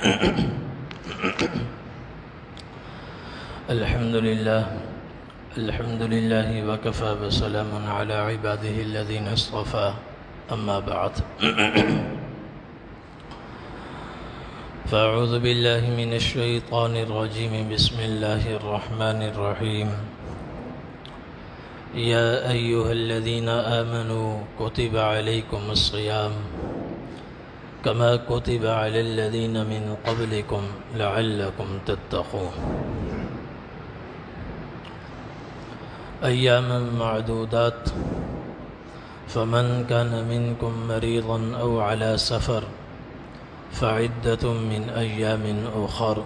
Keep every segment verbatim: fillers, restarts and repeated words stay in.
الحمد لله الحمد لله وكفى وسلام على عباده الذين اصطفى أما بعد فأعوذ بالله من الشيطان الرجيم بسم الله الرحمن الرحيم يا أيها الذين آمنوا كتب عليكم الصيام كما كتب على الذين من قبلكم لعلكم تتقون أياما معدودات فمن كان منكم مريضا أو على سفر فعدة من أيام أخر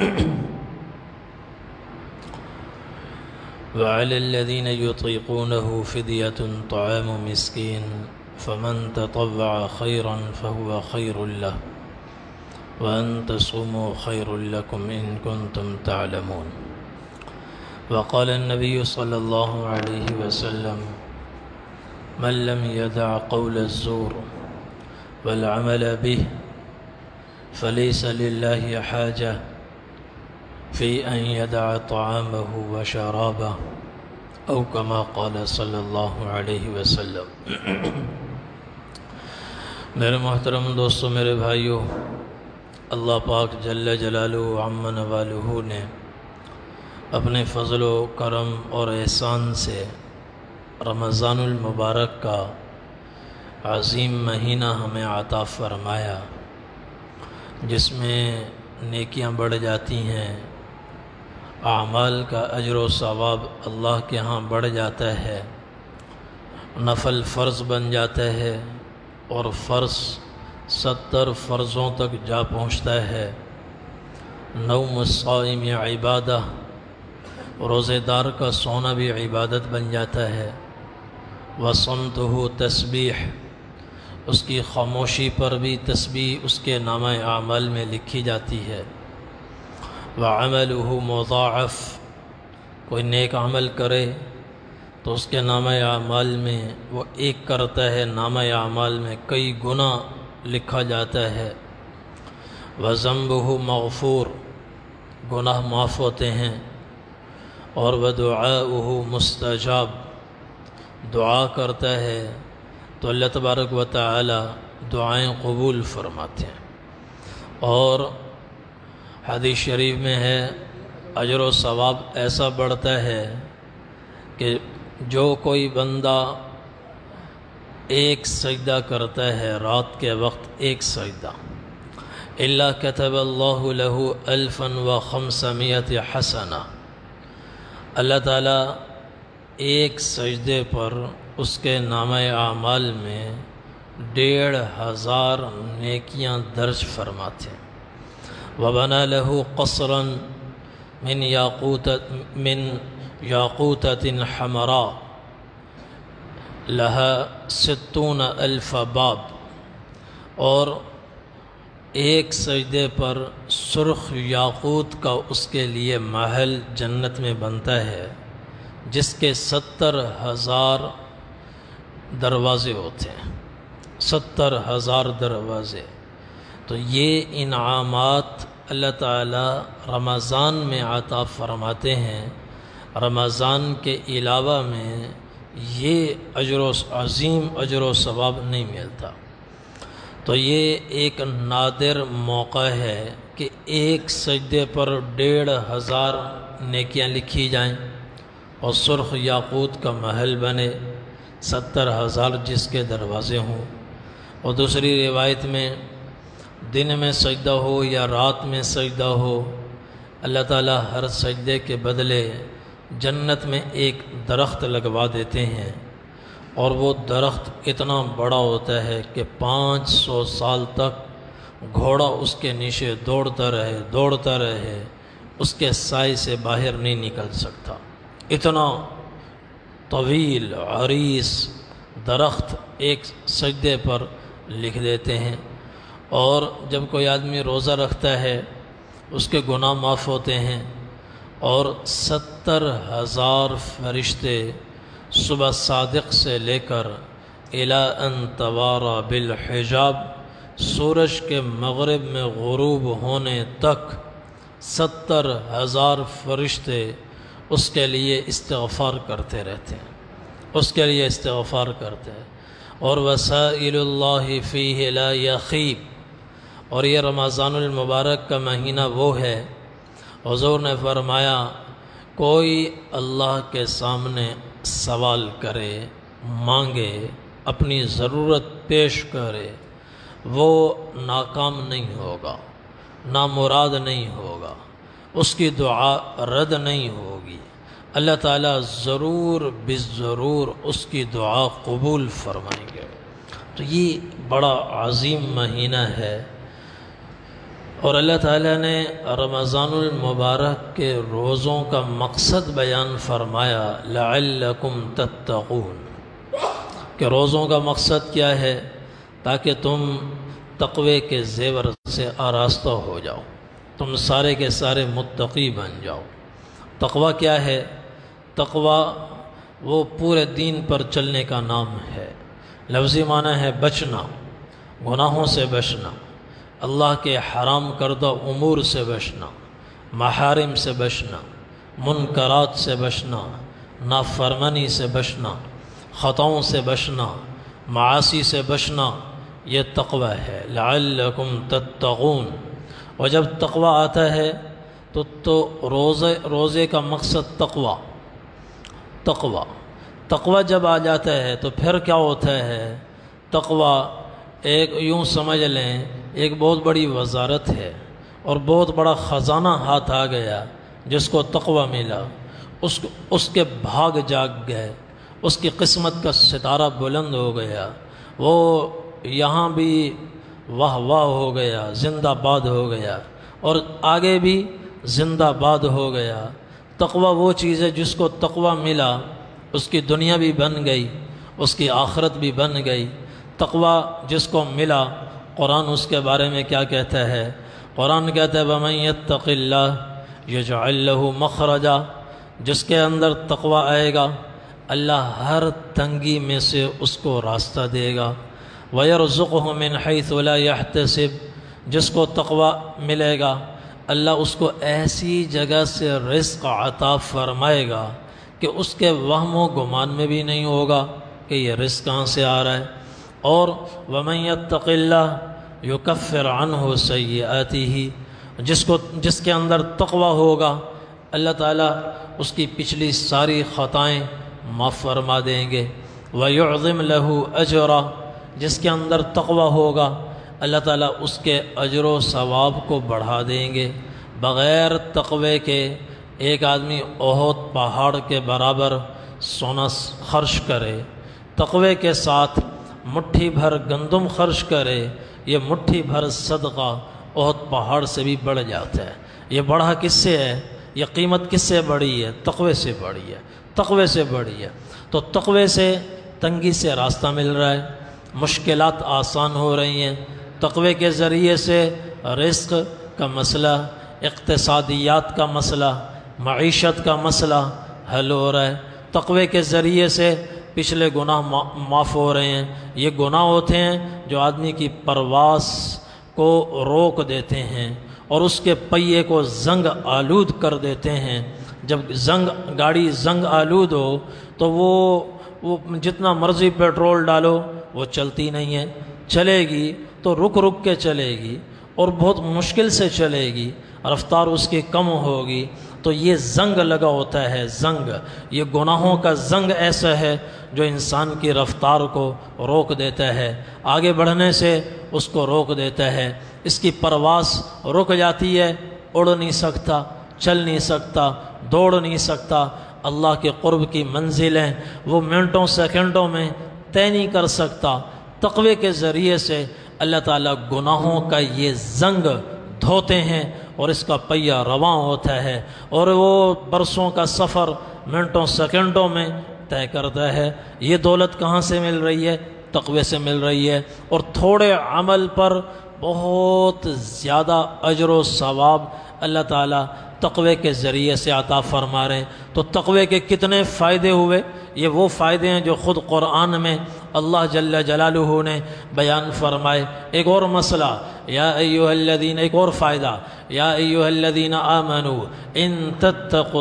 وعلى الذين يطيقونه فدية طعام مسكين فمن تطوع خيرا فهو خير له وأن تصوموا خير لكم إن كنتم تعلمون وقال النبي صلى الله عليه وسلم من لم يدع قول الزور والعمل به فليس لله حاجة في أن يدع طعامه وشرابه أو كما قال صلی اللہ علیہ وسلم۔ میرے محترم دوستو، میرے بھائیو، اللہ پاک جل جلالہ عم نوالہ نے اپنے فضل و کرم اور احسان سے رمضان المبارک کا عظیم مہینہ ہمیں عطا فرمایا، جس میں نیکیاں بڑھ جاتی ہیں، اعمال کا اجر و ثواب اللہ کے ہاں بڑھ جاتا ہے، نفل فرض بن جاتا ہے اور فرض ستر فرضوں تک جا پہنچتا ہے۔ نوم الصائم عبادہ، روزے دار کا سونا بھی عبادت بن جاتا ہے۔ وصمتہ تسبیح، اس کی خاموشی پر بھی تسبیح اس کے نامہ اعمال میں لکھی جاتی ہے۔ وعملہ مضاعف، کوئی نیک عمل کرے تو اس کے نامہ اعمال میں وہ ایک کرتا ہے، نامہ اعمال میں کئی گنا لکھا جاتا ہے۔ وذنبہ مغفور، گناہ معاف ہوتے ہیں۔ اور ودعاؤہ مستجاب، دعا کرتا ہے تو اللہ تبارک و تعالی دعائیں قبول فرماتے ہیں۔ اور حدیث شریف میں ہے اجر و ثواب ایسا بڑھتا ہے کہ جو کوئی بندہ ایک سجدہ کرتا ہے رات کے وقت، ایک سجدہ، الا کتب اللہ لہ الفا و خمسمائۃ حسنہ، اللہ تعالیٰ ایک سجدے پر اس کے نامہ اعمال میں ڈیڑھ ہزار نیکیاں درج فرماتے ہیں۔ وَبَنَا لَهُ قَصْرًا مِنْ یاقوتۃ من یاقوتۃ حمراء لَهَا ستون الف باب، اور ایک سجدے پر سرخ یاقوت کا اس کے لیے محل جنت میں بنتا ہے، جس کے ستر ہزار دروازے ہوتے ہیں، ستر ہزار دروازے۔ تو یہ انعامات اللہ تعالی رمضان میں عطا فرماتے ہیں، رمضان کے علاوہ میں یہ اجر و عظیم اجر و ثواب نہیں ملتا۔ تو یہ ایک نادر موقع ہے کہ ایک سجدے پر ڈیڑھ ہزار نیکیاں لکھی جائیں اور سرخ یاقوت کا محل بنے، ستر ہزار جس کے دروازے ہوں۔ اور دوسری روایت میں دن میں سجدہ ہو یا رات میں سجدہ ہو، اللہ تعالیٰ ہر سجدے کے بدلے جنت میں ایک درخت لگوا دیتے ہیں، اور وہ درخت اتنا بڑا ہوتا ہے کہ پانچ سو سال تک گھوڑا اس کے نیچے دوڑتا رہے دوڑتا رہے اس کے سائے سے باہر نہیں نکل سکتا، اتنا طویل عریض درخت ایک سجدے پر لکھ دیتے ہیں۔ اور جب کوئی آدمی روزہ رکھتا ہے اس کے گناہ معاف ہوتے ہیں، اور ستر ہزار فرشتے صبح صادق سے لے کر الی ان توارا بالحجاب سورج کے مغرب میں غروب ہونے تک ستر ہزار فرشتے اس کے لیے استغفار کرتے رہتے ہیں، اس کے لیے استغفار کرتے ہیں۔ اور وسائل اللہ فیہ لا یخیب، اور یہ رمضان المبارک کا مہینہ وہ ہے، حضور نے فرمایا کوئی اللہ کے سامنے سوال کرے، مانگے، اپنی ضرورت پیش کرے، وہ ناکام نہیں ہوگا، نامراد نہیں ہوگا، اس کی دعا رد نہیں ہوگی، اللہ تعالیٰ ضرور بالضرور اس کی دعا قبول فرمائیں گے۔ تو یہ بڑا عظیم مہینہ ہے، اور اللہ تعالیٰ نے رمضان المبارک کے روزوں کا مقصد بیان فرمایا، لعلکم تتقون، کہ روزوں کا مقصد کیا ہے؟ تاکہ تم تقوی کے زیور سے آراستہ ہو جاؤ، تم سارے کے سارے متقی بن جاؤ۔ تقوی کیا ہے؟ تقوی وہ پورے دین پر چلنے کا نام ہے۔ لفظی معنی ہے بچنا، گناہوں سے بچنا، اللہ کے حرام کردہ امور سے بچنا، محارم سے بچنا، منکرات سے بچنا، نافرمانی سے بچنا، خطاؤں سے بچنا، معاصی سے بچنا، یہ تقوی ہے۔ لعلکم تتقون۔ اور جب تقوی آتا ہے تو تو روزے روزے کا مقصد تقوی تقوی تقوی جب آ جاتا ہے تو پھر کیا ہوتا ہے؟ تقوی ایک یوں سمجھ لیں ایک بہت بڑی وزارت ہے، اور بہت بڑا خزانہ ہاتھ آ گیا جس کو تقوی ملا، اس اس کے بھاگ جاگ گئے، اس کی قسمت کا ستارہ بلند ہو گیا، وہ یہاں بھی واہ واہ ہو گیا، زندہ باد ہو گیا، اور آگے بھی زندہ باد ہو گیا۔ تقوی وہ چیز ہے جس کو تقوی ملا، اس کی دنیا بھی بن گئی، اس کی آخرت بھی بن گئی۔ تقوی جس کو ملا، قرآن اس کے بارے میں کیا کہتا ہے؟ قرآن کہتا ہے وَمَن يَتَّقِ اللَّهَ يَجْعَل لَّهُ مَخْرَجًا، جس کے اندر تقوی آئے گا اللہ ہر تنگی میں سے اس کو راستہ دے گا۔ وَيَرْزُقْهُ مِنْ حَيْثُ لَا يَحْتَسِبُ، جس کو تقوی ملے گا اللہ اس کو ایسی جگہ سے رزق عطا فرمائے گا کہ اس کے وہم و گمان میں بھی نہیں ہوگا کہ یہ رزق کہاں سے آ رہا ہے۔ اور وَمَن يَتَّقِ اللَّهَ يُكَفِّرْ عَنْهُ سَيِّئَاتِهِ، جس کو جس کے اندر تقوی ہوگا اللہ تعالیٰ اس کی پچھلی ساری خطائیں معاف فرما دیں گے۔ وَيُعْظِمْ لَهُ أَجْرًا، جس کے اندر تقوی ہوگا اللہ تعالیٰ اس کے اجر و ثواب کو بڑھا دیں گے۔ بغیر تقوی کے ایک آدمی احد پہاڑ کے برابر سونا خرچ کرے، تقوی کے ساتھ مٹھی بھر گندم خرچ کرے، یہ مٹھی بھر صدقہ احد پہاڑ سے بھی بڑھ جاتا ہے۔ یہ بڑھا کس سے ہے؟ یہ قیمت کس سے بڑھی ہے؟ تقوی سے بڑھی ہے، تقوی سے بڑھی ہے۔ تو تقوی سے تنگی سے راستہ مل رہا ہے، مشکلات آسان ہو رہی ہیں، تقوی کے ذریعے سے رزق کا مسئلہ، اقتصادیات کا مسئلہ، معیشت کا مسئلہ حل ہو رہا ہے، تقوی کے ذریعے سے پچھلے گناہ معاف ہو رہے ہیں۔ یہ گناہ ہوتے ہیں جو آدمی کی پرواز کو روک دیتے ہیں اور اس کے پہیے کو زنگ آلود کر دیتے ہیں۔ جب زنگ گاڑی زنگ آلود ہو تو وہ وہ جتنا مرضی پیٹرول ڈالو وہ چلتی نہیں ہے، چلے گی تو رک رک کے چلے گی اور بہت مشکل سے چلے گی، رفتار اس کی کم ہوگی۔ تو یہ زنگ لگا ہوتا ہے، زنگ، یہ گناہوں کا زنگ ایسا ہے جو انسان کی رفتار کو روک دیتا ہے، آگے بڑھنے سے اس کو روک دیتا ہے، اس کی پرواز رک جاتی ہے، اڑ نہیں سکتا، چل نہیں سکتا، دوڑ نہیں سکتا۔ اللہ کے قرب کی منزلیں وہ منٹوں سیکنڈوں میں طے نہیں کر سکتا۔ تقوی کے ذریعے سے اللہ تعالیٰ گناہوں کا یہ زنگ دھوتے ہیں اور اس کا پہیہ رواں ہوتا ہے، اور وہ برسوں کا سفر منٹوں سیکنڈوں میں طے کرتا ہے۔ یہ دولت کہاں سے مل رہی ہے؟ تقوی سے مل رہی ہے، اور تھوڑے عمل پر بہت زیادہ اجر و ثواب اللہ تعالیٰ تقوی کے ذریعے سے عطا فرما رہے ہیں۔ تو تقوی کے کتنے فائدے ہوئے؟ یہ وہ فائدے ہیں جو خود قرآن میں اللہ جل جلالہ نے بیان فرمائے۔ ایک اور مسئلہ، یا ایھا الذین، ایک اور فائدہ، یا ایھا الذین آمنوا ان تتقوا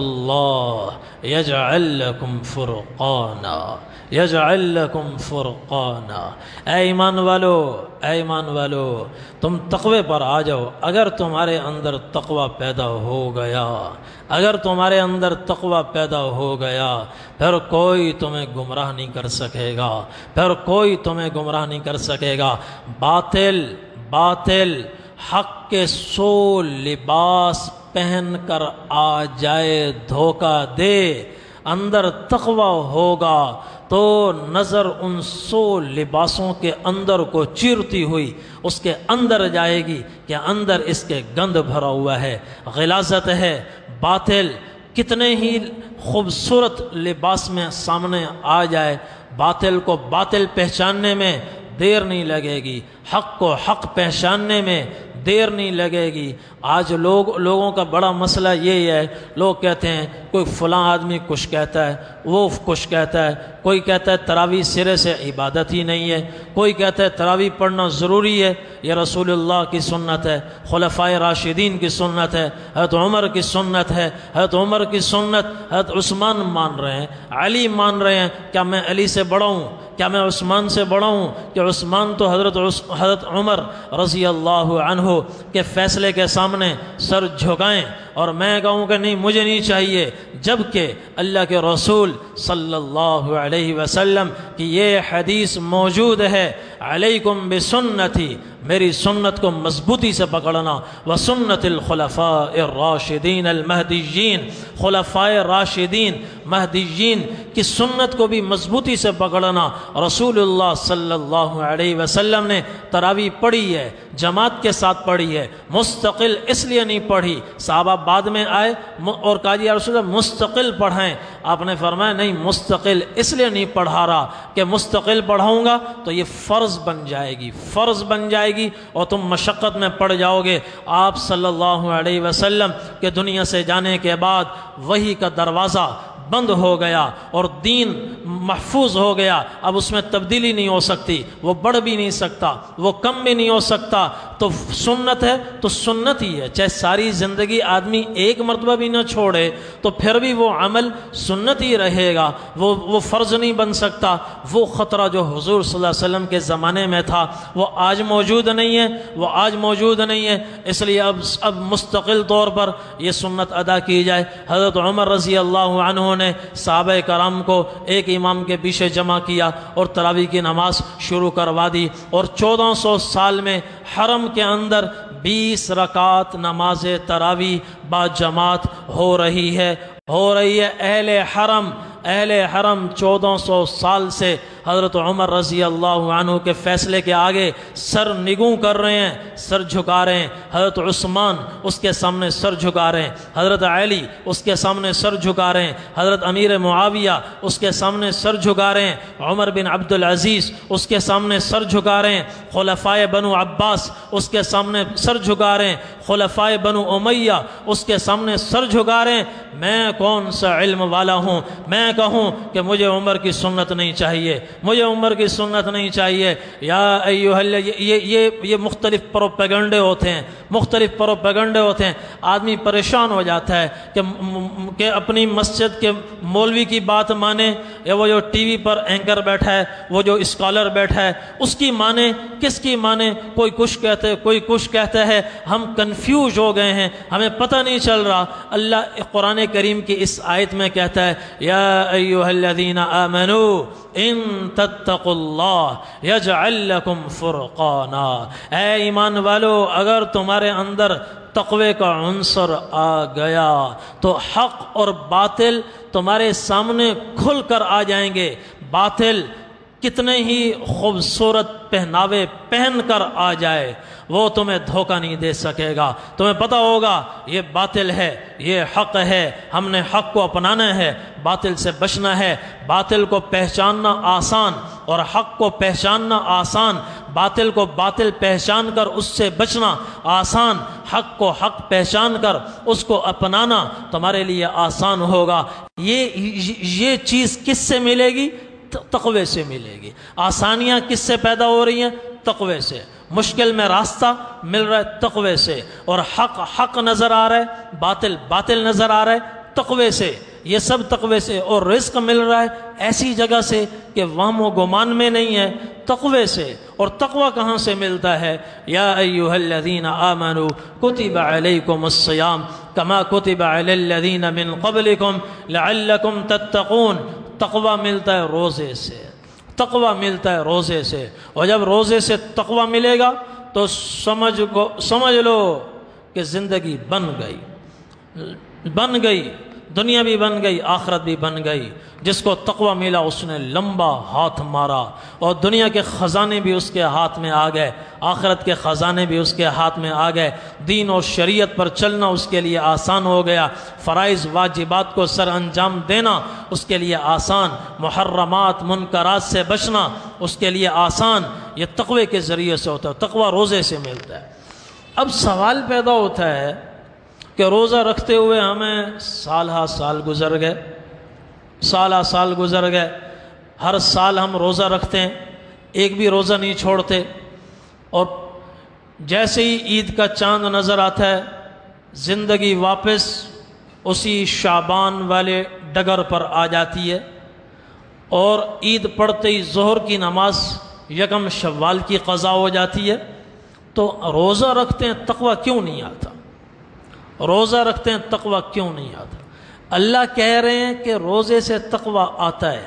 اللہ یجعل لکم فرقانا، یجعل لکم فرقانا۔ اے ایمان والو، اے ایمان والو، تم تقوی پر آ جاؤ۔ اگر تمہارے اندر تقوی پیدا ہو گیا، اگر تمہارے اندر تقوی پیدا ہو گیا، پھر کوئی تمہیں گمراہ نہیں کر سکے گا، پھر کوئی تمہیں گمراہ نہیں کر سکے گا۔ باطل باطل حق کے سو لباس پہن کر آ جائے، دھوکہ دے، اندر تقوی ہوگا تو نظر ان سو لباسوں کے اندر کو چیرتی ہوئی اس کے اندر جائے گی کہ اندر اس کے گند بھرا ہوا ہے، غلاظت ہے۔ باطل کتنے ہی خوبصورت لباس میں سامنے آ جائے، باطل کو باطل پہچاننے میں دیر نہیں لگے گی، حق کو حق پہچاننے میں دیر نہیں لگے گی۔ آج لوگ لوگوں کا بڑا مسئلہ یہی ہے، لوگ کہتے ہیں کوئی فلاں آدمی کچھ کہتا ہے، وہ کچھ کہتا ہے، کوئی کہتا ہے تراویح سرے سے عبادت ہی نہیں ہے، کوئی کہتا ہے تراویح پڑھنا ضروری ہے، یہ رسول اللہ کی سنت ہے، خلفائے راشدین کی سنت ہے، حضرت عمر کی سنت ہے، حضرت عمر کی سنت حضرت عثمان مان رہے ہیں، علی مان رہے ہیں۔ کیا میں علی سے بڑا ہوں؟ کیا میں عثمان سے بڑا ہوں؟ کہ عثمان تو حضرت حضرت عمر رضی اللہ عنہ کے فیصلے کے سامنے سر جھکائیں اور میں کہوں کہ نہیں مجھے نہیں چاہیے، جبکہ اللہ کے رسول صلی اللہ علیہ وسلم کی یہ حدیث موجود ہے، علیکم بسنتی، میری سنت کو مضبوطی سے پکڑنا، وسنت الخلفاء الراشدین المہدیین، خلفائے راشدین مہدیین کی سنت کو بھی مضبوطی سے پکڑنا۔ رسول اللہ صلی اللہ علیہ وسلم نے تراویح پڑھی ہے، جماعت کے ساتھ پڑھی ہے، مستقل اس لیے نہیں پڑھی، صحابہ بعد میں آئے اور کہا جی یا رسول اللہ مستقل پڑھائیں، آپ نے فرمایا نہیں، مستقل اس لیے نہیں پڑھا رہا کہ مستقل پڑھاؤں گا تو یہ فرض بن جائے گی، فرض بن جائے گی اور تم مشقت میں پڑ جاؤ گے۔ آپ صلی اللہ علیہ وسلم کے دنیا سے جانے کے بعد وحی کا دروازہ بند ہو گیا اور دین محفوظ ہو گیا، اب اس میں تبدیلی نہیں ہو سکتی، وہ بڑھ بھی نہیں سکتا، وہ کم بھی نہیں ہو سکتا۔ تو سنت ہے تو سنت ہی ہے، چاہے ساری زندگی آدمی ایک مرتبہ بھی نہ چھوڑے تو پھر بھی وہ عمل سنت ہی رہے گا، وہ وہ فرض نہیں بن سکتا۔ وہ خطرہ جو حضور صلی اللہ علیہ وسلم کے زمانے میں تھا وہ آج موجود نہیں ہے، وہ آج موجود نہیں ہے، اس لیے اب اب مستقل طور پر یہ سنت ادا کی جائے۔ حضرت عمر رضی اللہ عنہ نے صحابہ کرام کو ایک امام کے پیچھے جمع کیا اور تراویح کی نماز شروع کروا دی، اور چودہ سو سال میں حرم کے اندر بیس رکعت نماز تراویح با جماعت ہو رہی ہے ہو رہی ہے اہل حرم اہل حرم چودہ سو سال سے حضرت عمر رضی اللہ عنہ کے فیصلے کے آگے سر نگوں کر رہے ہیں، سر جھکا رہے ہیں۔ حضرت عثمان اس کے سامنے سر جھکا رہے ہیں، حضرت علی اس کے سامنے سر جھکا رہے ہیں، حضرت امیر معاویہ اس کے سامنے سر جھکا رہے ہیں، عمر بن عبد العزیز اس کے سامنے سر جھکا رہے ہیں، خلفائے بنو عباس اس کے سامنے سر جھکا رہے ہیں، خلفائے بنو امیہ اس کے سامنے سر جھکا رہے ہیں۔ میں کون سا علم والا ہوں میں کہوں کہ مجھے عمر کی سنت نہیں چاہیے، مجھے عمر کی سنت نہیں چاہیے؟ یا ایھا یہ یہ یہ مختلف پروپیگنڈے ہوتے ہیں، مختلف پروپیگنڈے ہوتے ہیں، آدمی پریشان ہو جاتا ہے کہ کہ اپنی مسجد کے مولوی کی بات مانے یا وہ جو ٹی وی پر اینکر بیٹھا ہے، وہ جو اسکالر بیٹھا ہے اس کی مانے، کس کی مانے؟ کوئی کچھ کہتے ہے کوئی کچھ کہتا ہے، ہم کنفیوز ہو گئے ہیں، ہمیں پتہ نہیں چل رہا۔ اللہ قرآن کریم کی اس آیت میں کہتا ہے یا ایھا الذین آمنوا ان تتقوا اللہ یجعل لکم فرقانا، اے ایمان والو اگر تمہارے اندر تقوی کا عنصر آ گیا تو حق اور باطل تمہارے سامنے کھل کر آ جائیں گے۔ باطل کتنے ہی خوبصورت پہناوے پہن کر آ جائے وہ تمہیں دھوکہ نہیں دے سکے گا، تمہیں پتہ ہوگا یہ باطل ہے یہ حق ہے، ہم نے حق کو اپنانا ہے، باطل سے بچنا ہے۔ باطل کو پہچاننا آسان اور حق کو پہچاننا آسان، باطل کو باطل پہچان کر اس سے بچنا آسان، حق کو حق پہچان کر اس کو اپنانا تمہارے لیے آسان ہوگا۔ یہ یہ چیز کس سے ملے گی؟ تقوی سے ملے گی۔ آسانیاں کس سے پیدا ہو رہی ہیں؟ تقوی سے۔ مشکل میں راستہ مل رہا ہے تقوی سے، اور حق حق نظر آ رہا ہے، باطل باطل نظر آ رہا ہے تقوی سے، یہ سب تقوی سے۔ اور رزق مل رہا ہے ایسی جگہ سے کہ وہم و گمان میں نہیں ہے، تقوی سے۔ اور تقوی کہاں سے ملتا ہے؟ یا ایھا الذین آمنوا کتب علیکم الصیام کما کتب علی الذین من قبلکم لعلکم تتقون۔ تقوی ملتا ہے روزے سے، تقوی ملتا ہے روزے سے۔ اور جب روزے سے تقوی ملے گا تو سمجھ کو سمجھ لو کہ زندگی بن گئی، بن گئی، دنیا بھی بن گئی، آخرت بھی بن گئی۔ جس کو تقوی ملا اس نے لمبا ہاتھ مارا، اور دنیا کے خزانے بھی اس کے ہاتھ میں آ گئے، آخرت کے خزانے بھی اس کے ہاتھ میں آ گئے۔ دین اور شریعت پر چلنا اس کے لیے آسان ہو گیا، فرائض واجبات کو سر انجام دینا اس کے لیے آسان، محرمات منکرات سے بچنا اس کے لیے آسان۔ یہ تقوی کے ذریعے سے ہوتا ہے، تقوی روزے سے ملتا ہے۔ اب سوال پیدا ہوتا ہے کہ روزہ رکھتے ہوئے ہمیں سال ہا سال گزر گئے، سال ہا سال گزر گئے، ہر سال ہم روزہ رکھتے ہیں، ایک بھی روزہ نہیں چھوڑتے، اور جیسے ہی عید کا چاند نظر آتا ہے زندگی واپس اسی شعبان والے ڈگر پر آ جاتی ہے، اور عید پڑھتے ہی ظہر کی نماز یکم شوال کی قضا ہو جاتی ہے۔ تو روزہ رکھتے ہیں تقوی کیوں نہیں آتا؟ روزہ رکھتے ہیں تقوی کیوں نہیں آتا؟ اللہ کہہ رہے ہیں کہ روزے سے تقوی آتا ہے،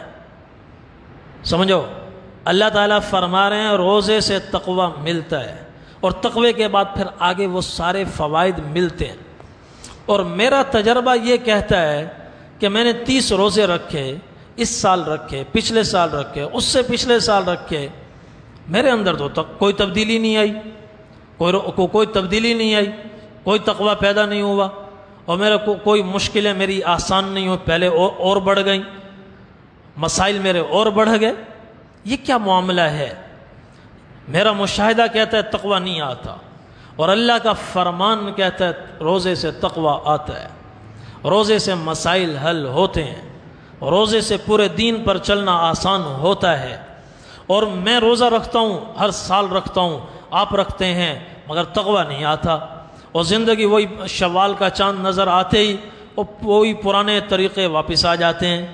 سمجھو، اللہ تعالیٰ فرما رہے ہیں روزے سے تقوی ملتا ہے، اور تقوی کے بعد پھر آگے وہ سارے فوائد ملتے ہیں۔ اور میرا تجربہ یہ کہتا ہے کہ میں نے تیس روزے رکھے، اس سال رکھے، پچھلے سال رکھے، اس سے پچھلے سال رکھے، میرے اندر تو تک کوئی تبدیلی نہیں آئی، کوئی کوئی تبدیلی نہیں آئی، کوئی تقوی پیدا نہیں ہوا، اور میرا کو کوئی مشکلیں میری آسان نہیں ہو، پہلے اور اور بڑھ گئیں، مسائل میرے اور بڑھ گئے۔ یہ کیا معاملہ ہے؟ میرا مشاہدہ کہتا ہے تقوی نہیں آتا، اور اللہ کا فرمان کہتا ہے روزے سے تقوی آتا ہے، روزے سے مسائل حل ہوتے ہیں، روزے سے پورے دین پر چلنا آسان ہوتا ہے۔ اور میں روزہ رکھتا ہوں، ہر سال رکھتا ہوں، آپ رکھتے ہیں، مگر تقوی نہیں آتا، اور زندگی وہی شوال کا چاند نظر آتے ہی وہی پرانے طریقے واپس آ جاتے ہیں،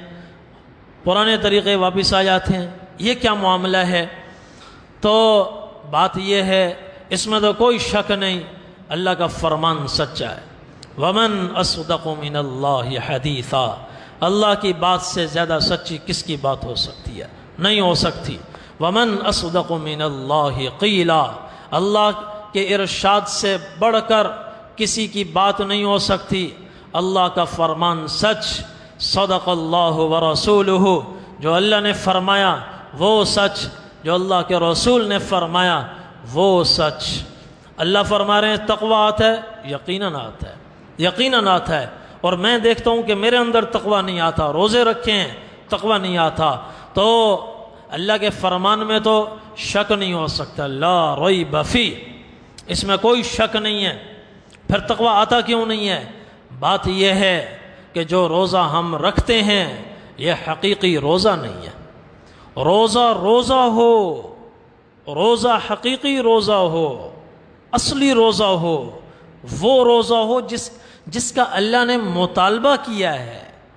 پرانے طریقے واپس آ جاتے ہیں۔ یہ کیا معاملہ ہے؟ تو بات یہ ہے، اس میں تو کوئی شک نہیں، اللہ کا فرمان سچا ہے۔ وَمَنْ أَصْدَقُ مِنَ اللَّهِ حَدِيثًا، اللہ کی بات سے زیادہ سچی کس کی بات ہو سکتی ہے؟ نہیں ہو سکتی۔ وَمَنْ أَصْدَقُ مِنَ اللَّهِ قِيلًا، اللہ کے ارشاد سے بڑھ کر کسی کی بات نہیں ہو سکتی۔ اللہ کا فرمان سچ، صدق اللہ ورسولہ، جو اللہ نے فرمایا وہ سچ، جو اللہ کے رسول نے فرمایا وہ سچ۔ اللہ فرما رہے ہیں تقوی آتا ہے، یقیناً آتا ہے، یقیناً آتا ہے۔ اور میں دیکھتا ہوں کہ میرے اندر تقوی نہیں آتا، روزے رکھے ہیں تقوی نہیں آتا، تو اللہ کے فرمان میں تو شک نہیں ہو سکتا، لا ریب فی، اس میں کوئی شک نہیں ہے۔ پھر تقوی آتا کیوں نہیں ہے؟ بات یہ ہے کہ جو روزہ ہم رکھتے ہیں یہ حقیقی روزہ نہیں ہے۔ روزہ روزہ ہو، روزہ حقیقی روزہ ہو، اصلی روزہ ہو، وہ روزہ ہو جس جس کا اللہ نے مطالبہ کیا ہے،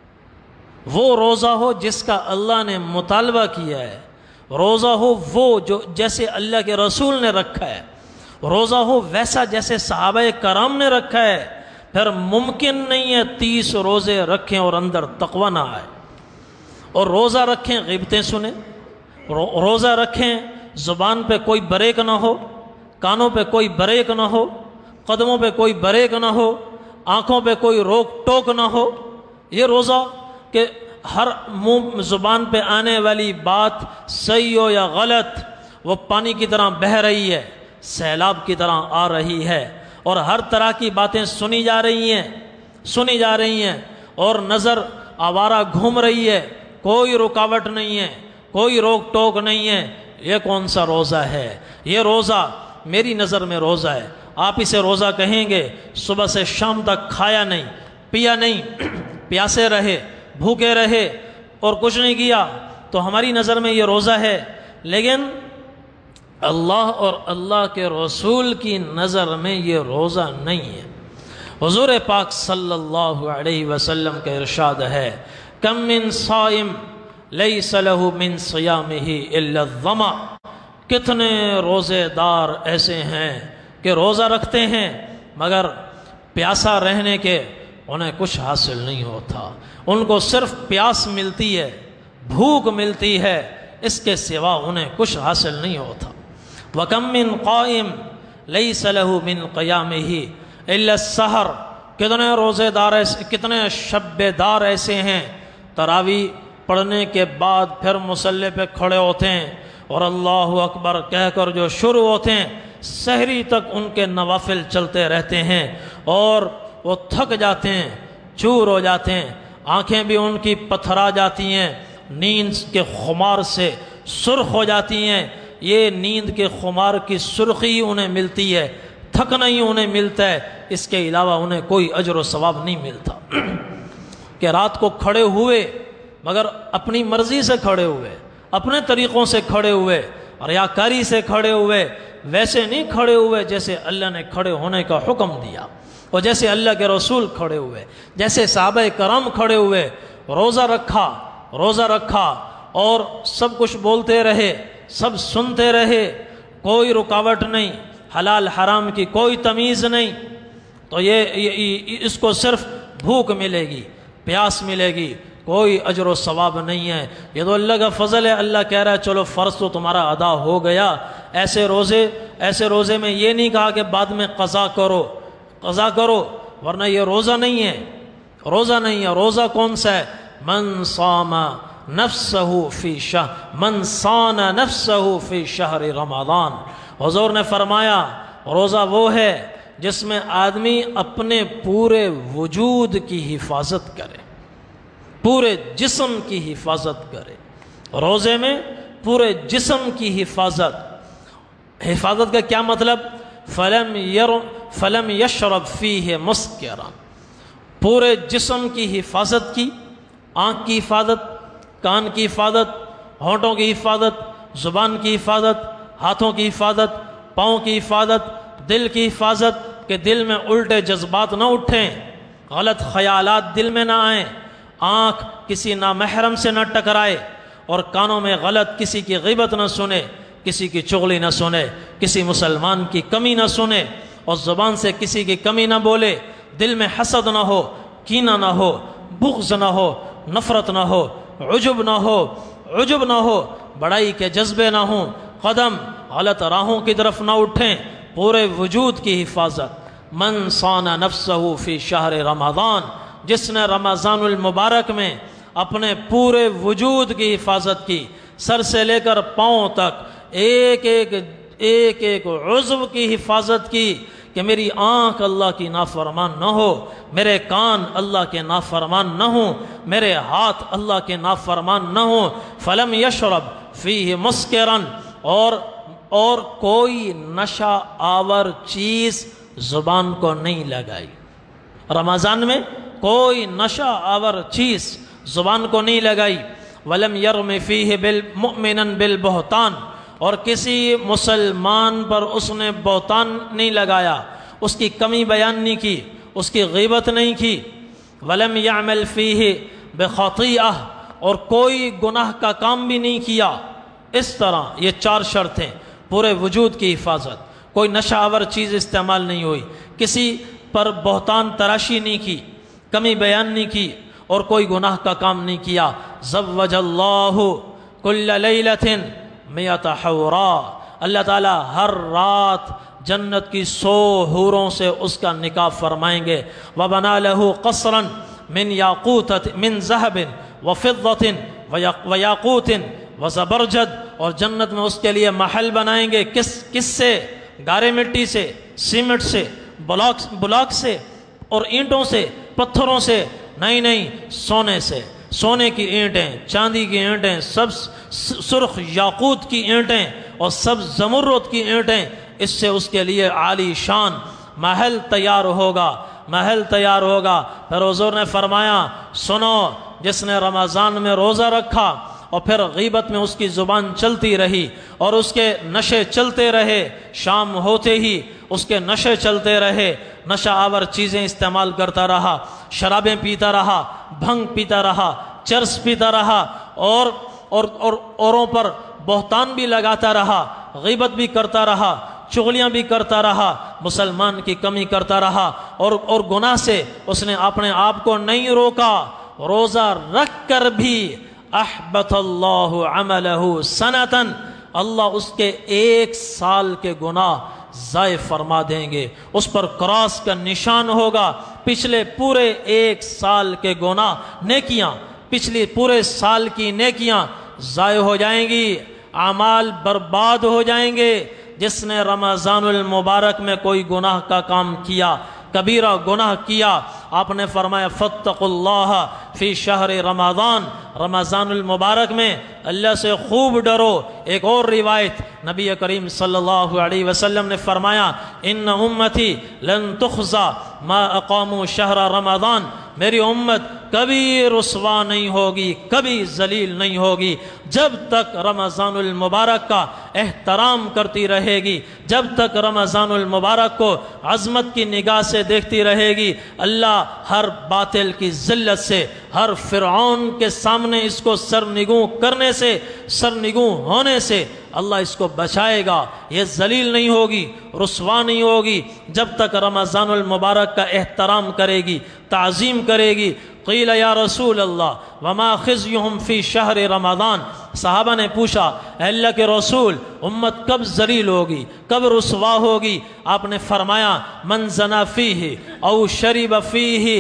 وہ روزہ ہو جس کا اللہ نے مطالبہ کیا ہے، روزہ ہو وہ جو جیسے اللہ کے رسول نے رکھا ہے، روزہ ہو ویسا جیسے صحابہ کرام نے رکھا ہے۔ پھر ممکن نہیں ہے تیس روزے رکھیں اور اندر تقوی نہ آئے، اور روزہ رکھیں غیبتیں سنیں، روزہ رکھیں زبان پہ کوئی بریک نہ ہو، کانوں پہ کوئی بریک نہ ہو، قدموں پہ کوئی بریک نہ ہو، آنکھوں پہ کوئی روک ٹوک نہ ہو۔ یہ روزہ کہ ہر منہ زبان پہ آنے والی بات صحیح ہو یا غلط وہ پانی کی طرح بہہ رہی ہے، سیلاب کی طرح آ رہی ہے، اور ہر طرح کی باتیں سنی جا رہی ہیں سنی جا رہی ہیں اور نظر آوارہ گھوم رہی ہے، کوئی رکاوٹ نہیں ہے، کوئی روک ٹوک نہیں ہے۔ یہ کون سا روزہ ہے؟ یہ روزہ میری نظر میں روزہ ہے۔ آپ اسے روزہ کہیں گے، صبح سے شام تک کھایا نہیں، پیا نہیں، پیاسے رہے، بھوکے رہے اور کچھ نہیں کیا، تو ہماری نظر میں یہ روزہ ہے، لیکن اللہ اور اللہ کے رسول کی نظر میں یہ روزہ نہیں ہے۔ حضور پاک صلی اللہ علیہ وسلم کا ارشاد ہے، کم من صائم لیس لہ من صیامہ الا الظمأ، کتنے روزے دار ایسے ہیں کہ روزہ رکھتے ہیں مگر پیاسا رہنے کے انہیں کچھ حاصل نہیں ہوتا، ان کو صرف پیاس ملتی ہے، بھوک ملتی ہے، اس کے سوا انہیں کچھ حاصل نہیں ہوتا۔ وَكَم مِّن قَائِم لَيْسَ لَهُ مِن قِيَامِهِ إِلَّا السَّحَرُ، کتنے روزے دار ایسے، کتنے شب دار ایسے ہیں تراویح پڑھنے کے بعد پھر مصلی پہ کھڑے ہوتے ہیں اور اللہ اکبر کہہ کر جو شروع ہوتے ہیں سحری تک ان کے نوافل چلتے رہتے ہیں اور وہ تھک جاتے ہیں، چور ہو جاتے ہیں، آنکھیں بھی ان کی پتھرا جاتی ہیں، نیند کے خمار سے سرخ ہو جاتی ہیں۔ یہ نیند کے خمار کی سرخی انہیں ملتی ہے، تھکنا ہی انہیں ملتا ہے، اس کے علاوہ انہیں کوئی اجر و ثواب نہیں ملتا۔ کہ رات کو کھڑے ہوئے مگر اپنی مرضی سے کھڑے ہوئے، اپنے طریقوں سے کھڑے ہوئے، ریاکاری سے کھڑے ہوئے، ویسے نہیں کھڑے ہوئے جیسے اللہ نے کھڑے ہونے کا حکم دیا اور جیسے اللہ کے رسول کھڑے ہوئے، جیسے صحابہ کرام کھڑے ہوئے، روزہ رکھا روزہ رکھا اور سب کچھ بولتے رہے، سب سنتے رہے، کوئی رکاوٹ نہیں، حلال حرام کی کوئی تمیز نہیں، تو یہ, یہ اس کو صرف بھوک ملے گی، پیاس ملے گی، کوئی اجر و ثواب نہیں ہے۔ یہ تو اللہ کا فضل ہے، اللہ کہہ رہا ہے چلو فرض تو تمہارا ادا ہو گیا۔ ایسے روزے ایسے روزے میں یہ نہیں کہا کہ بعد میں قضا کرو قضا کرو، ورنہ یہ روزہ نہیں ہے، روزہ نہیں ہے۔ روزہ کون سا ہے؟ من صام نفسہ فی شہر من صان نفسہ فی شہر رمضان، حضور نے فرمایا روزہ وہ ہے جس میں آدمی اپنے پورے وجود کی حفاظت کرے، پورے جسم کی حفاظت کرے۔ روزے میں پورے جسم کی حفاظت، حفاظت کا کیا مطلب؟ فلم یر فلم یشرب فیہ مسکرا، پورے جسم کی حفاظت کی، آنکھ کی حفاظت، کان کی حفاظت، ہونٹوں کی حفاظت، زبان کی حفاظت، ہاتھوں کی حفاظت، پاؤں کی حفاظت، دل کی حفاظت کہ دل میں الٹے جذبات نہ اٹھیں، غلط خیالات دل میں نہ آئیں، آنکھ کسی نامحرم سے نہ ٹکرائے اور کانوں میں غلط کسی کی غیبت نہ سنے، کسی کی چغلی نہ سنے، کسی مسلمان کی کمی نہ سنے اور زبان سے کسی کی کمی نہ بولے، دل میں حسد نہ ہو، کینہ نہ ہو، بغض نہ ہو، نفرت نہ ہو، عجب نہ ہو عجب نہ ہو بڑائی کے جذبے نہ ہوں، قدم غلط راہوں کی طرف نہ اٹھیں، پورے وجود کی حفاظت۔ من صان نفسہ فی شہر رمضان، جس نے رمضان المبارک میں اپنے پورے وجود کی حفاظت کی، سر سے لے کر پاؤں تک ایک ایک ایک ایک عضو کی حفاظت کی کہ میری آنکھ اللہ کی نافرمان نہ ہو، میرے کان اللہ کے نافرمان نہ ہوں، میرے ہاتھ اللہ کے نافرمان نہ ہوں، فلم یشرب فیہ مسکرا، اور اور کوئی نشہ آور چیز زبان کو نہیں لگائی۔ رمضان میں کوئی نشہ آور چیز زبان کو نہیں لگائی۔ ولم یرم فیہ بالمؤمنا بالبہتان، اور کسی مسلمان پر اس نے بہتان نہیں لگایا، اس کی کمی بیان نہیں کی، اس کی غیبت نہیں کی۔ ولم یعمل فیہ بخطیئہ، اور کوئی گناہ کا کام بھی نہیں کیا۔ اس طرح یہ چار شرطیں، پورے وجود کی حفاظت، کوئی نشہ آور چیز استعمال نہیں ہوئی، کسی پر بہتان تراشی نہیں کی، کمی بیان نہیں کی، اور کوئی گناہ کا کام نہیں کیا۔ زوج اللہ کل لیلۃ مئۃ حورا، اللہ تعالیٰ ہر رات جنت کی سو حوروں سے اس کا نکاح فرمائیں گے۔ وبنا لہ قصرا من یاقوتۃ من ذہب وفضۃ ویاقوت وزبرجد، اور جنت میں اس کے لیے محل بنائیں گے، کس کس سے؟ گارے مٹی سے، سیمنٹ سے، بلاک بلاک سے اور اینٹوں سے، پتھروں سے نہیں نہیں سونے سے، سونے کی اینٹیں، چاندی کی اینٹیں، سب سرخ یاقوت کی اینٹیں اور سب زمرد کی اینٹیں، اس سے اس کے لیے عالی شان محل تیار ہوگا محل تیار ہوگا۔ پھر حضور نے فرمایا سنو، جس نے رمضان میں روزہ رکھا اور پھر غیبت میں اس کی زبان چلتی رہی اور اس کے نشے چلتے رہے، شام ہوتے ہی اس کے نشے چلتے رہے، نشہ آور چیزیں استعمال کرتا رہا، شرابیں پیتا رہا، بھنگ پیتا رہا، چرس پیتا رہا، اور اور اور اوروں پر بہتان بھی لگاتا رہا، غیبت بھی کرتا رہا، چغلیاں بھی کرتا رہا، مسلمان کی کمی کرتا رہا، اور اور گناہ سے اس نے اپنے آپ کو نہیں روکا۔ روزہ رکھ کر بھی احبط اللہ عملہ سنتاً، اللہ اس کے ایک سال کے گناہ ضائع فرما دیں گے، اس پر کراس کا نشان ہوگا، پچھلے پورے ایک سال کے گناہ نیکیاں، پچھلی پورے سال کی نیکیاں ضائع ہو جائیں گی، اعمال برباد ہو جائیں گے۔ جس نے رمضان المبارک میں کوئی گناہ کا کام کیا، کبیرہ گناہ کیا، آپ نے فرمایا فاتقوا اللہ فی شہر رمضان، رمضان المبارک میں اللہ سے خوب ڈرو۔ ایک اور روایت نبی کریم صلی اللہ علیہ وسلم نے فرمایا ان امتی لن تخزا ما اقاموا شہر رمضان، میری امت کبھی رسوا نہیں ہوگی، کبھی ذلیل نہیں ہوگی جب تک رمضان المبارک کا احترام کرتی رہے گی، جب تک رمضان المبارک کو عظمت کی نگاہ سے دیکھتی رہے گی۔ اللہ ہر باطل کی ذلت سے، ہر فرعون کے سامنے اس کو سرنگوں کرنے سے، سرنگوں ہونے سے اللہ اس کو بچائے گا، یہ ذلیل نہیں ہوگی، رسوا نہیں ہوگی جب تک رمضان المبارک کا احترام کرے گی، تعظیم کرے گی۔ قیل یا رسول اللہ وما خزیہم فی شہر رمضان، صحابہ نے پوچھا اے اللہ کے رسول امت کب ذلیل ہوگی، کب رسوا ہوگی؟ آپ نے فرمایا من زنا فیہ او شرب فیہ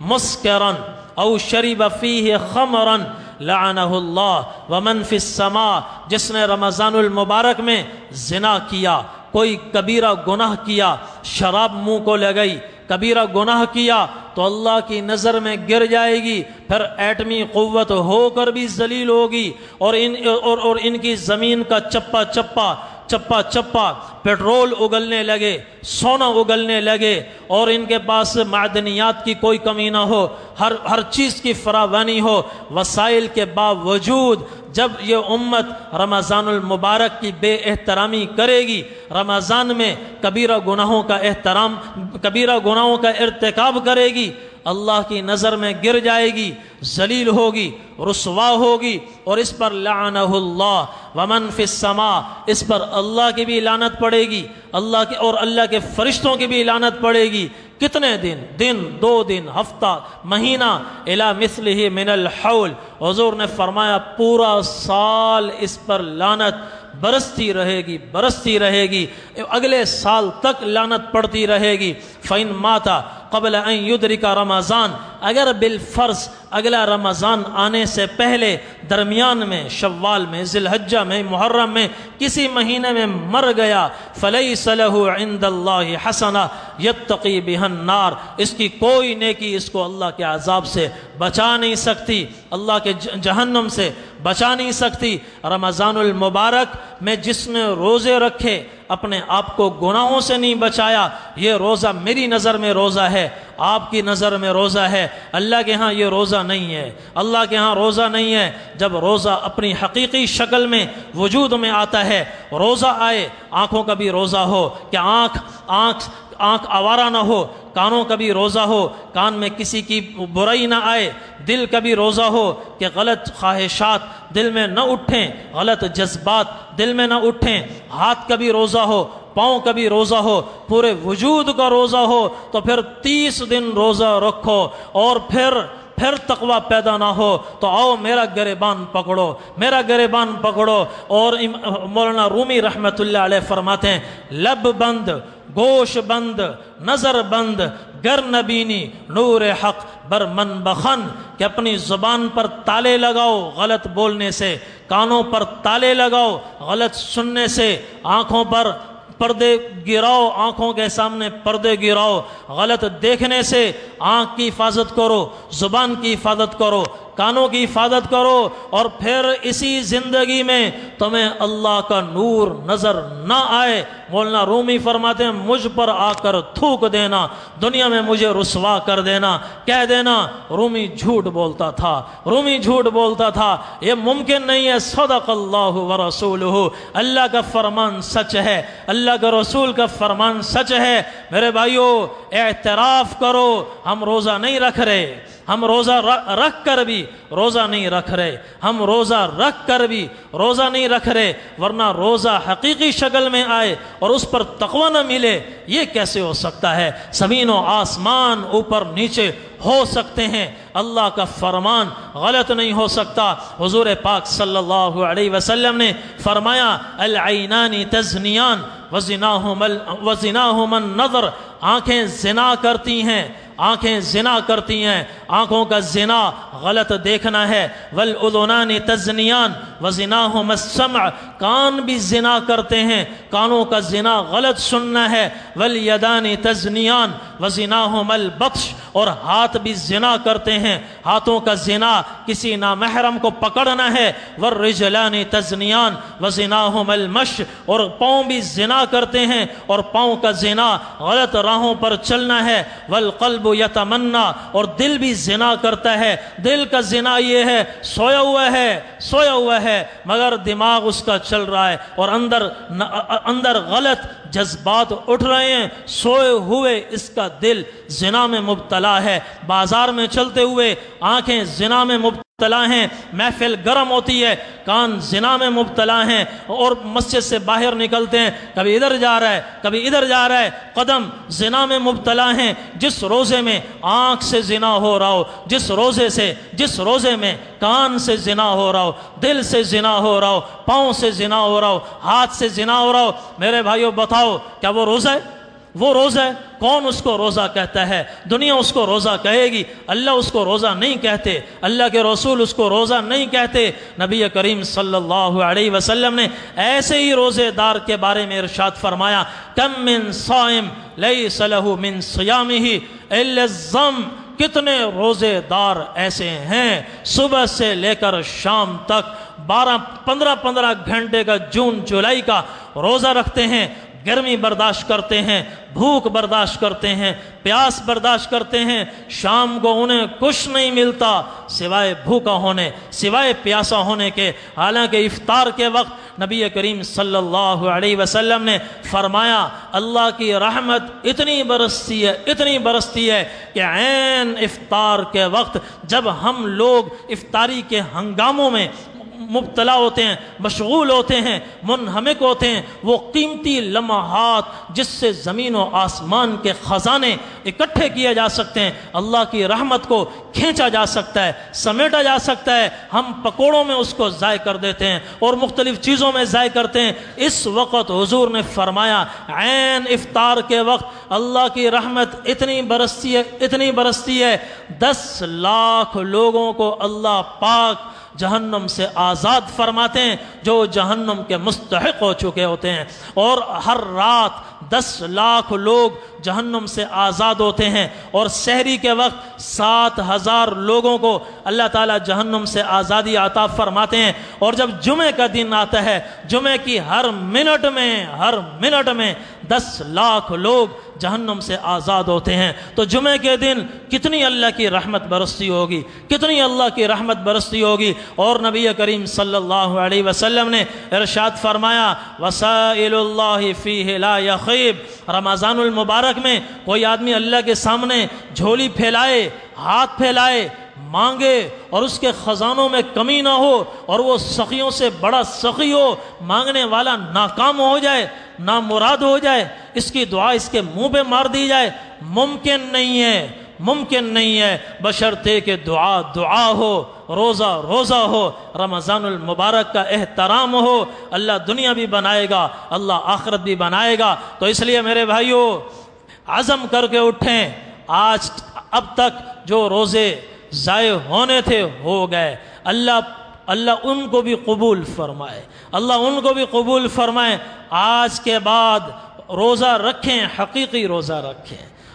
مسکرن او شرب فیہ خمرن لعنہ اللہ ومن فی السماء، جس نے رمضان المبارک میں زنا کیا، کوئی کبیرہ گناہ کیا، شراب منہ کو لگئی، کبیرہ گناہ کیا تو اللہ کی نظر میں گر جائے گی، پھر ایٹمی قوت ہو کر بھی ذلیل ہوگی، اور ان اور اور ان کی زمین کا چپا چپا چپا چپا پیٹرول اگلنے لگے، سونا اگلنے لگے، اور ان کے پاس معدنیات کی کوئی کمی نہ ہو، ہر ہر چیز کی فراوانی ہو، وسائل کے باوجود جب یہ امت رمضان المبارک کی بے احترامی کرے گی، رمضان میں کبیرہ گناہوں کا احترام، کبیرہ گناہوں کا ارتکاب کرے گی، اللہ کی نظر میں گر جائے گی، ذلیل ہوگی، رسوا ہوگی، اور اس پر لعنہ اللہ ومن فی السماء، اس پر اللہ کی بھی لعنت پڑے گی، اللہ کے اور اللہ کے فرشتوں کی بھی لعنت پڑے گی۔ کتنے دن؟ دن، دو دن، ہفتہ، مہینہ، الی مثلہ من الحول، حضور نے فرمایا پورا سال اس پر لعنت برستی رہے گی، برستی رہے گی، اگلے سال تک لعنت پڑتی رہے گی۔ فَإِن مَاتَ قبل ان یدرک رمضان، اگر بالفرض اگلا رمضان آنے سے پہلے درمیان میں، شوال میں، ذی الحجہ میں، محرم میں، کسی مہینے میں مر گیا، فلیس لہ عند اللہ حسنہ یتقی بہ النار، اس کی کوئی نیکی اس کو اللہ کے عذاب سے بچا نہیں سکتی، اللہ کے جہنم سے بچا نہیں سکتی۔ رمضان المبارک میں جس نے روزے رکھے، اپنے آپ کو گناہوں سے نہیں بچایا، یہ روزہ میری نظر میں روزہ ہے، آپ کی نظر میں روزہ ہے، اللہ کے ہاں یہ روزہ نہیں ہے، اللہ کے ہاں روزہ نہیں ہے۔ جب روزہ اپنی حقیقی شکل میں وجود میں آتا ہے، روزہ آئے، آنکھوں کا بھی روزہ ہو کہ آنکھ آنکھ آنکھ آوارہ نہ ہو، کانوں کا بھی روزہ ہو، کان میں کسی کی برائی نہ آئے، دل کا بھی روزہ ہو کہ غلط خواہشات دل میں نہ اٹھیں، غلط جذبات دل میں نہ اٹھیں، ہاتھ کا بھی روزہ ہو، پاؤں کا بھی روزہ ہو، پورے وجود کا روزہ ہو، تو پھر تیس دن روزہ رکھو، اور پھر پھر تقوی پیدا نہ ہو تو آؤ میرا گریبان پکڑو، میرا گریبان پکڑو۔ اور مولانا رومی رحمت اللہ علیہ فرماتے ہیں لب بند، گوش بند، نظر بند، گر نبینی نور حق بر من بخن، کہ اپنی زبان پر تالے لگاؤ غلط بولنے سے، کانوں پر تالے لگاؤ غلط سننے سے، آنکھوں پر پردے گراؤ، آنکھوں کے سامنے پردے گراؤ غلط دیکھنے سے آنکھ کی حفاظت کرو، زبان کی حفاظت کرو، کانوں کی حفاظت کرو، اور پھر اسی زندگی میں تمہیں اللہ کا نور نظر نہ آئے۔ مولانا رومی فرماتے ہیں مجھ پر آ کر تھوک دینا، دنیا میں مجھے رسوا کر دینا، کہہ دینا رومی جھوٹ بولتا تھا، رومی جھوٹ بولتا تھا۔ یہ ممکن نہیں ہے۔ صدق اللہ ورسولہ، اللہ کا فرمان سچ ہے، اللہ کا رسول کا فرمان سچ ہے۔ میرے بھائیو اعتراف کرو، ہم روزہ نہیں رکھ رہے، ہم روزہ رکھ کر بھی روزہ نہیں رکھ رہے، ہم روزہ رکھ کر بھی روزہ نہیں رکھ رہے، ورنہ روزہ حقیقی شکل میں آئے اور اس پر تقوی نہ ملے، یہ کیسے ہو سکتا ہے؟ زمین و آسمان اوپر نیچے ہو سکتے ہیں، اللہ کا فرمان غلط نہیں ہو سکتا۔ حضور پاک صلی اللہ علیہ وسلم نے فرمایا العینان تزنیان وزناہم النظر، آنکھیں زنا کرتی ہیں، آنکھیں زنا کرتی ہیں، آنکھوں کا زنا غلط دیکھنا ہے۔ والأذنان تزنیان وزناہم السمع، کان بھی زنا کرتے ہیں، کانوں کا زنا غلط سننا ہے۔ والیدان تزنیان وزناہم البطش، اور ہاتھ بھی زنا کرتے ہیں، ہاتھوں کا زنا کسی نامحرم کو پکڑنا ہے۔ والرجلان تزنیان وزناہم المش، اور پاؤں بھی زنا کرتے ہیں اور پاؤں کا زنا غلط راہوں پر چلنا ہے۔ والقلب یتمنا، اور دل بھی زنا کرتا ہے، دل کا زنا یہ ہے سویا ہوا ہے سویا ہوا ہے مگر دماغ اس کا چل رہا ہے اور اندر اندر غلط جذبات اٹھ رہے ہیں، سوئے ہوئے اس کا دل زنا میں مبتلا ہے۔ بازار میں چلتے ہوئے آنکھیں زنا میں مبتلا ہیں، محفل گرم ہوتی ہے، کان زنا میں مبتلا ہیں، اور مسجد سے باہر نکلتے ہیں، کبھی ادھر جا رہا ہے کبھی ادھر جا رہا ہے، قدم زنا میں مبتلا ہیں۔ جس روزے میں آنکھ سے زنا ہو رہا ہو، جس روزے سے جس روزے میں کان سے زنا ہو رہا ہو، دل سے زنا ہو رہا ہو، پاؤں سے زنا ہو رہا ہو، ہاتھ سے زنا ہو رہا ہو، میرے بھائیو بتاؤ کیا وہ روزہ ہے؟ وہ روزہ ہے؟ کون اس کو روزہ کہتا ہے؟ دنیا اس کو روزہ کہے گی، اللہ اس کو روزہ نہیں کہتے، اللہ کے رسول اس کو روزہ نہیں کہتے۔ نبی کریم صلی اللہ علیہ وسلم نے ایسے ہی روزے دار کے بارے میں ارشاد فرمایا کم من صائم لیس لہ من صیامہ الا الظم، کتنے روزے دار ایسے ہیں صبح سے لے کر شام تک بارہ پندرہ پندرہ گھنٹے کا جون جولائی کا روزہ رکھتے ہیں، گرمی برداشت کرتے ہیں، بھوک برداشت کرتے ہیں، پیاس برداشت کرتے ہیں، شام کو انہیں کچھ نہیں ملتا سوائے بھوکا ہونے، سوائے پیاسا ہونے کے۔ حالانکہ افطار کے وقت نبی کریم صلی اللہ علیہ وسلم نے فرمایا اللہ کی رحمت اتنی برستی ہے اتنی برستی ہے کہ عین افطار کے وقت جب ہم لوگ افطاری کے ہنگاموں میں مبتلا ہوتے ہیں، مشغول ہوتے ہیں، منہمک ہوتے ہیں، وہ قیمتی لمحات جس سے زمین و آسمان کے خزانے اکٹھے کیے جا سکتے ہیں، اللہ کی رحمت کو کھینچا جا سکتا ہے، سمیٹا جا سکتا ہے، ہم پکوڑوں میں اس کو ضائع کر دیتے ہیں اور مختلف چیزوں میں ضائع کرتے ہیں۔ اس وقت حضور نے فرمایا عین افطار کے وقت اللہ کی رحمت اتنی برستی ہے اتنی برستی ہے دس لاکھ لوگوں کو اللہ پاک جہنم سے آزاد فرماتے ہیں جو جہنم کے مستحق ہو چکے ہوتے ہیں، اور ہر رات دس لاکھ لوگ جہنم سے آزاد ہوتے ہیں، اور سحری کے وقت سات ہزار لوگوں کو اللہ تعالیٰ جہنم سے آزادی عطا فرماتے ہیں۔ اور جب جمعہ کا دن آتا ہے، جمعہ کی ہر منٹ میں ہر منٹ میں دس لاکھ لوگ جہنم سے آزاد ہوتے ہیں۔ تو جمعہ کے دن کتنی اللہ کی رحمت برستی ہوگی، کتنی اللہ کی رحمت برستی ہوگی۔ اور نبی کریم صلی اللہ علیہ وسلم نے ارشاد فرمایا وسائل اللہ فیہ لا یخیب، رمضان المبارک میں کوئی آدمی اللہ کے سامنے جھولی پھیلائے، ہاتھ پھیلائے، مانگے اور اس کے خزانوں میں کمی نہ ہو اور وہ سخیوں سے بڑا سخی ہو، مانگنے والا ناکام ہو جائے، نامراد ہو جائے، اس کی دعا اس کے منہ پہ مار دی جائے، ممکن نہیں ہے ممکن نہیں ہے بشرطے کہ دعا دعا ہو، روزہ روزہ ہو، رمضان المبارک کا احترام ہو۔ اللہ دنیا بھی بنائے گا، اللہ آخرت بھی بنائے گا۔ تو اس لیے میرے بھائیو عزم کر کے اٹھیں، آج اب تک جو روزے ضائع ہونے تھے ہو گئے، اللہ اللہ ان کو بھی قبول فرمائے، اللہ ان کو بھی قبول فرمائے۔ آج کے بعد روزہ رکھیں، حقیقی روزہ رکھیں،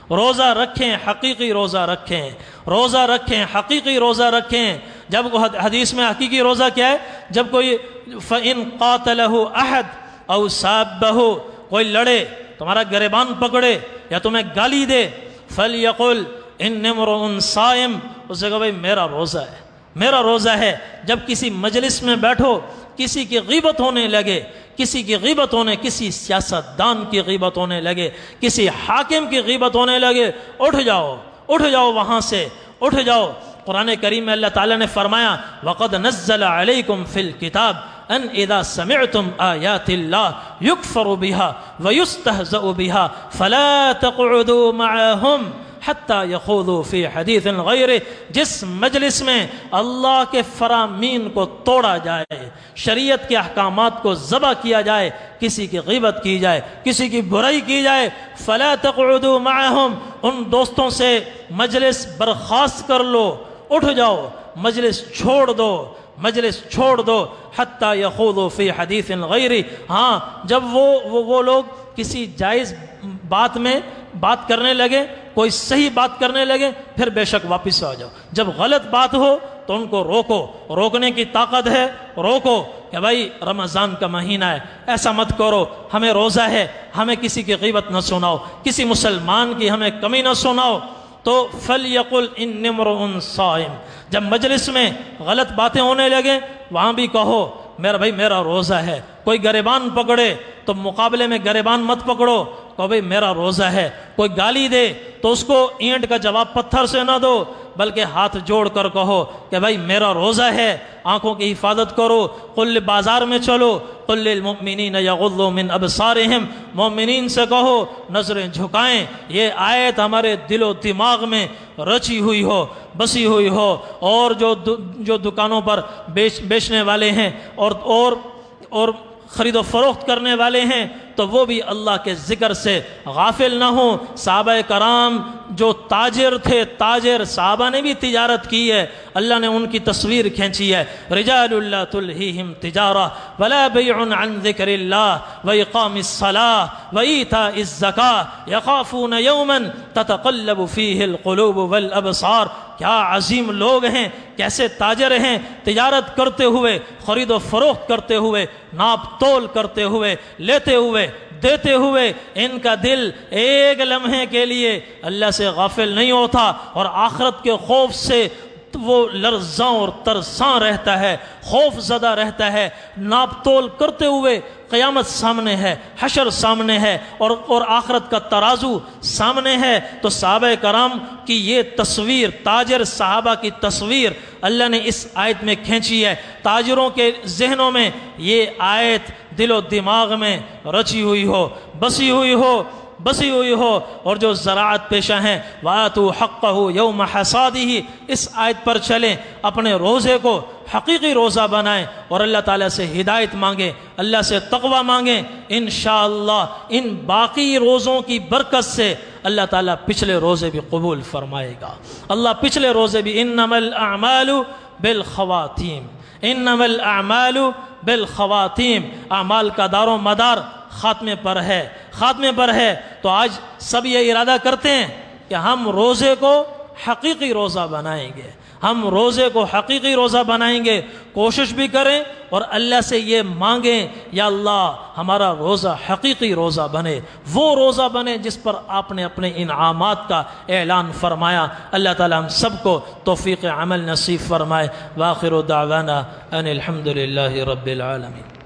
روزہ رکھیں، حقیقی روزہ رکھیں، روزہ رکھیں، حقیقی روزہ رکھیں۔ جب حدیث میں حقیقی روزہ کیا ہے؟ جب کوئی فَإِن قَاتَلَهُ أَحَدٌ أَوْ سَابَّهُ، کوئی لڑے، تمہارا گریبان پکڑے یا تمہیں گالی دے، فَلْيَقُلْ إِنِّي امْرُؤٌ صَائِمٌ، اس سے کہو بھئی میرا روزہ ہے، میرا روزہ ہے۔ جب کسی مجلس میں بیٹھو، کسی کی غیبت ہونے لگے، کسی کی غیبت ہونے، کسی سیاستدان کی غیبت ہونے لگے، کسی حاکم کی غیبت ہونے لگے، اٹھ جاؤ، اٹھ جاؤ وہاں سے، اٹھ جاؤ۔ قرآن کریم میں اللہ تعالیٰ نے فرمایا وَقَدْ نَزَّلَ عَلَيْكُمْ فِي الْكِتَابِ أَنْ إِذَا سَمِعْتُمْ آيَاتِ اللَّهِ يُكْفَرُ بِهَا وَيُسْتَهْزَأُ بِهَا فَلَا تَقْعُدُوا مَعَهُمْ حتیٰ یخوضوا فی حدیث غیرہ، جس مجلس میں اللہ کے فرامین کو توڑا جائے، شریعت کے احکامات کو ذبح کیا جائے، کسی کی غیبت کی جائے، کسی کی برائی کی جائے، فلا تقعدوا معہم، ان دوستوں سے مجلس برخاست کر لو، اٹھ جاؤ، مجلس چھوڑ دو، مجلس چھوڑ دو، حتیٰ یخوضوا فی حدیث غیرہ۔ ہاں، جب وہ وہ, وہ لوگ کسی جائز بات میں بات کرنے لگے، کوئی صحیح بات کرنے لگے، پھر بے شک واپس آ جاؤ۔ جب غلط بات ہو تو ان کو روکو، روکنے کی طاقت ہے، روکو کہ بھائی رمضان کا مہینہ ہے، ایسا مت کرو، ہمیں روزہ ہے، ہمیں کسی کی غیبت نہ سناؤ، کسی مسلمان کی ہمیں کمی نہ سناؤ۔ تو فَلْيَقُلْ إِنِّي امْرُؤٌ صَائِمٌ، جب مجلس میں غلط باتیں ہونے لگے وہاں بھی کہو میرا بھائی میرا روزہ ہے۔ کوئی گریبان پکڑے تو مقابلے میں گریبان مت پکڑو، کہو بھئی میرا روزہ ہے۔ کوئی گالی دے تو اس کو اینٹ کا جواب پتھر سے نہ دو، بلکہ ہاتھ جوڑ کر کہو کہ بھائی میرا روزہ ہے، آنکھوں کی حفاظت کرو۔ قل بازار میں چلو، قل للمؤمنین یغضوا من ابصارہم، مومنین سے کہو نظریں جھکائیں۔ یہ آیت ہمارے دل و دماغ میں رچی ہوئی ہو، بسی ہوئی ہو، اور جو جو دکانوں پر بیچ بیچنے والے ہیں اور اور اور خرید و فروخت کرنے والے ہیں تو وہ بھی اللہ کے ذکر سے غافل نہ ہوں۔ صحابہ کرام جو تاجر تھے، تاجر صحابہ نے بھی تجارت کی ہے، اللہ نے ان کی تصویر کھینچی ہے۔ رجال لا تلہیہم تجارہ ولا بیع عن ذکر اللہ واقام الصلاۃ وایتاء الزکاۃ یخافون یوما تتقلب فیہ القلوب والابصار۔ کیا عظیم لوگ ہیں، کیسے تاجر ہیں، تجارت کرتے ہوئے، خرید و فروخت کرتے ہوئے، ناپ تول کرتے ہوئے، لیتے ہوئے، دیتے ہوئے، ان کا دل ایک لمحے کے لیے اللہ سے غافل نہیں ہوتا، اور آخرت کے خوف سے وہ لرزاں اور ترساں رہتا ہے، خوف زدہ رہتا ہے۔ ناپ تول کرتے ہوئے قیامت سامنے ہے، حشر سامنے ہے، اور اور آخرت کا ترازو سامنے ہے۔ تو صحابہ کرام کی یہ تصویر، تاجر صحابہ کی تصویر اللہ نے اس آیت میں کھینچی ہے۔ تاجروں کے ذہنوں میں یہ آیت دل و دماغ میں رچی ہوئی ہو، بسی ہوئی ہو بسی ہوئی ہو اور جو زراعت پیشہ ہیں وَآتُوا حَقَّهُ يَوْمَ حَصَادِهِ، اس آیت پر چلیں، اپنے روزے کو حقیقی روزہ بنائیں اور اللہ تعالیٰ سے ہدایت مانگیں، اللہ سے تقوی مانگیں۔ انشاءاللہ ان باقی روزوں کی برکت سے اللہ تعالیٰ پچھلے روزے بھی قبول فرمائے گا۔ اللہ پچھلے روزے بھی انما الاعمال بالخواتیم، انما الاعمال بالخواتیم، اعمال کا دار و مدار خاتمے پر ہے، خاتمے پر ہے۔ تو آج سب یہ ارادہ کرتے ہیں کہ ہم روزے کو حقیقی روزہ بنائیں گے، ہم روزے کو حقیقی روزہ بنائیں گے، کوشش بھی کریں اور اللہ سے یہ مانگیں یا اللہ ہمارا روزہ حقیقی روزہ بنے، وہ روزہ بنے جس پر آپ نے اپنے انعامات کا اعلان فرمایا۔ اللہ تعالیٰ ہم سب کو توفیق عمل نصیب فرمائے۔ وآخر دعوانا ان الحمد للہ رب العالمین۔